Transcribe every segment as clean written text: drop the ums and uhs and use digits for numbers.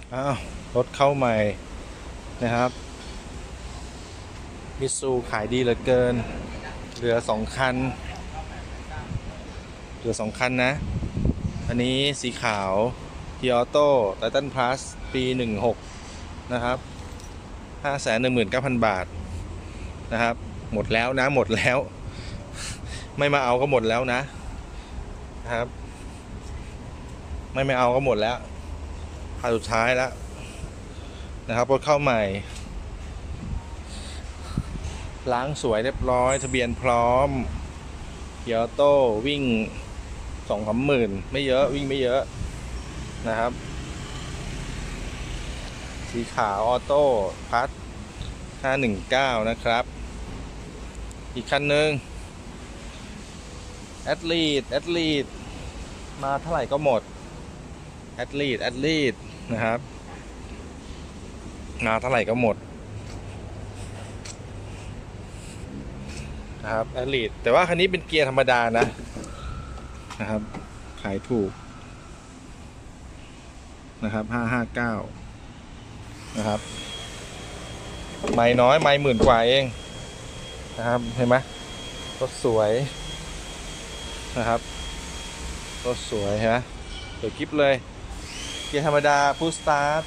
อ้าวรถเข้าใหม่นะครับมิตซูขายดีเหลือเกินเหลือ2 คันนะอันนี้สีขาวพีออโต้ไททันพลัสปี16นะครับ519,000 บาทนะครับหมดแล้วนะหมดแล้วไม่มาเอาก็หมดแล้วนะครับไม่เอาก็หมดแล้วคันสุดท้ายแล้วนะครับรถเข้าใหม่ล้างสวยเรียบร้อยทะเบียนพร้อมเกียร์โต้วิ่ง2-3 หมื่นไม่เยอะวิ่งไม่เยอะนะครับสีขาวออโต้พัด519นะครับอีกคันหนึ่งแอดลีดมาเท่าไหร่ก็หมดแอดลีดนะครับมาเท่าไหร่ก็หมดนะครับแอดลีดแต่ว่าคันนี้เป็นเกียร์ธรรมดานะครับขายถูกนะครับ559นะครับไม่น้อยไม่10,000 กว่าเองนะครับเห็นไหมรถสวยนะครับรถสวยฮะเดี๋ยวคลิปเลยเกียร์ธรรมดาพุชสตาร์ท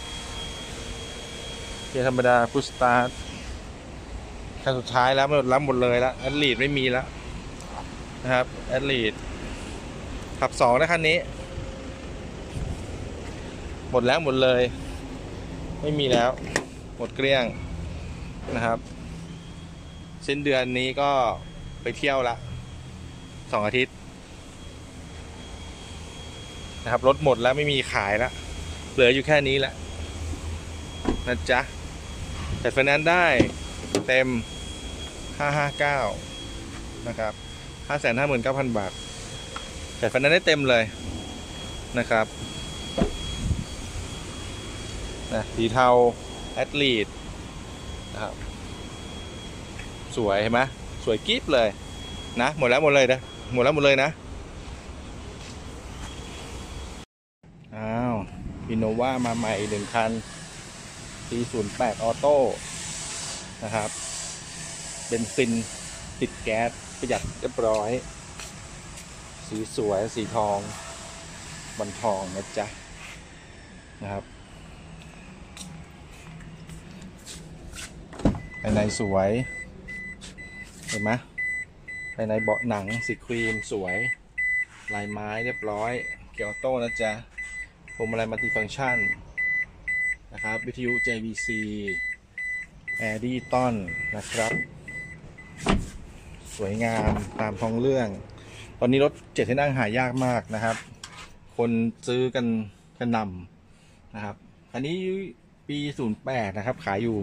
คันสุดท้ายแล้วมันรับหมดเลยแล้วแอดลีดไม่มีแล้วนะครับแอดลีดขับ2นะคันนี้หมดแล้วหมดเลยไม่มีแล้วหมดเกลี้ยงนะครับสิ้นเดือนนี้ก็ไปเที่ยวละ2 อาทิตย์นะครับรถหมดแล้วไม่มีขายแล้วเหลืออยู่แค่นี้แหละนะจ๊ะแต่ไฟแนนซ์ได้เต็ม559นะครับ559,000 บาทแต่ไฟแนนซ์ได้เต็มเลยนะครับนะสีเทาแอดลีดนะครับสวยเห็นไหมสวยกิ๊บเลยนะหมดแล้วหมดเลยนะนะอ้าวอินโนวามาใหม่1 คันปี08ออโต้นะครับเบนซินติดแก๊สประหยัดเรียบร้อยสีสวยสีทองบอลทองนะจ๊ะนะครับภายในสวยเห็นไหมภายในเบาะหนังสีครีมสวยลายไม้เรียบร้อยเกียร์ออโต้นะจ๊ะพวงมาลัยมัลติฟังก์ชันนะครับวิทยุ JVC แอร์ดิจิตอลนะครับสวยงามตามท้องเรื่องตอนนี้รถ7 ที่นั่งหายากมากนะครับคนซื้อกันกระหน่ำนะครับอันนี้ปี08นะครับขายอยู่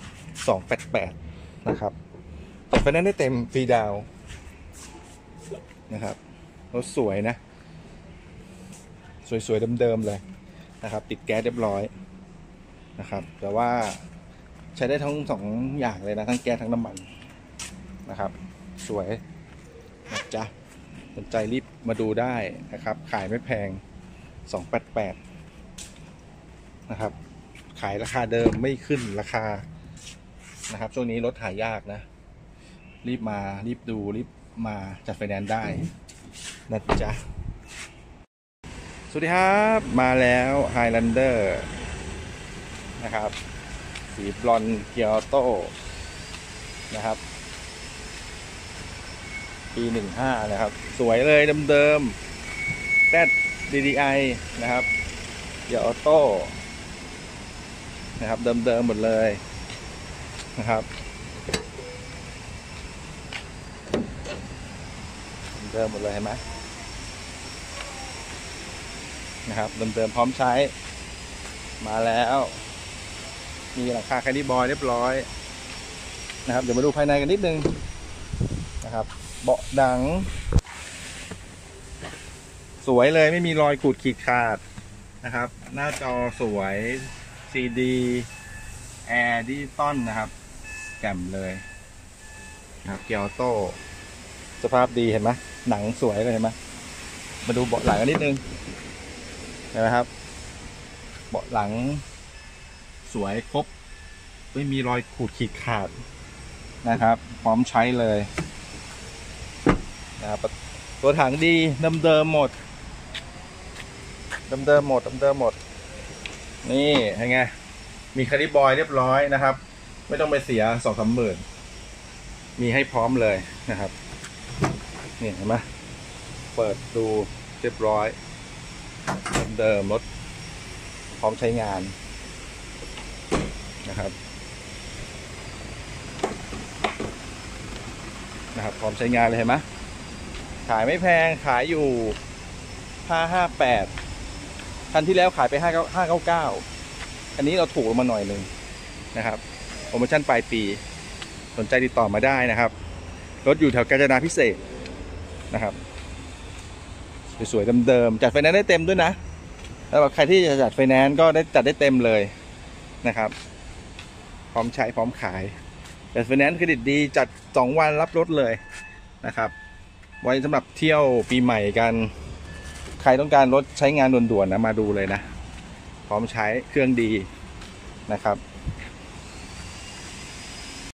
288นะครับแต่ไฟแนนซ์ได้เต็มฟรีดาวนะครับรถสวยนะสวยๆเดิมๆเลยนะครับติดแก๊สเรียบร้อยนะครับแต่ว่าใช้ได้ทั้ง2 อย่างเลยนะทั้งแก๊สทั้งน้ำมันนะครับสวยนะจ๊ะสนใจรีบมาดูได้นะครับขายไม่แพง288นะครับขายราคาเดิมไม่ขึ้นราคานะครับช่วงนี้รถหายากนะรีบมารีบดูรีบมาจัดไฟแนนซ์ได้นะจ๊ะสวัสดีครับมาแล้ว Highlander นะครับสีบลอนด์เกียร์ออโต้นะครับปี15นะครับสวยเลยเดิมๆแซด DDI นะครับเกียร์ออโต้นะครับเดิมๆหมดเลยนะครับเดิมหมดเลยเห็นไหมนะครับเดิมๆพร้อมใช้มาแล้วมีหลังคาแคนดี้บอยเรียบร้อยนะครับเดี๋ยวมาดูภายในกันนิดนึงนะครับเบาะหนังสวยเลยไม่มีรอยขูดขีดขาดนะครับหน้าจอสวย CD แอร์ดิจิตอลนะครับแจ่มเลยนะครับเกียร์ออโต้สภาพดีเห็นไหมหนังสวยเลยเห็นไหมมาดูเบาะหลังกันนิดนึงเห็นไหมครับเบาะหลังสวยครบไม่มีรอยขูดขีดขาดนะครับพร้อมใช้เลยนะครับตัวถังดีเดิมหมดเดิมหมดนี่ไงมีคาริบอยเรียบร้อยนะครับไม่ต้องไปเสีย2-3 หมื่นมีให้พร้อมเลยนะครับนี่เห็นไหมเปิดดูเรียบร้อยเดิมรถพร้อมใช้งานนะครับพร้อมใช้งานเลยเห็นไหมขายไม่แพงขายอยู่558คันที่แล้วขายไป599อันนี้เราถูกลงมาหน่อยนึงนะครับโปรโมชั่นปลายปีสนใจติดต่อมาได้นะครับรถอยู่แถวกาญจนาพิเศษนะครับสวยๆเดิมๆจัดไฟแนนซ์ได้เต็มด้วยนะแล้วใครที่จะจัดไฟแนนซ์ก็ได้จัดได้เต็มเลยนะครับพร้อมใช้พร้อมขายจัดไฟแนนซ์เครดิตดีจัด2 วันรับรถเลยนะครับไว้สำหรับเที่ยวปีใหม่กันใครต้องการรถใช้งานด่วนๆนะมาดูเลยนะพร้อมใช้เครื่องดีนะครับ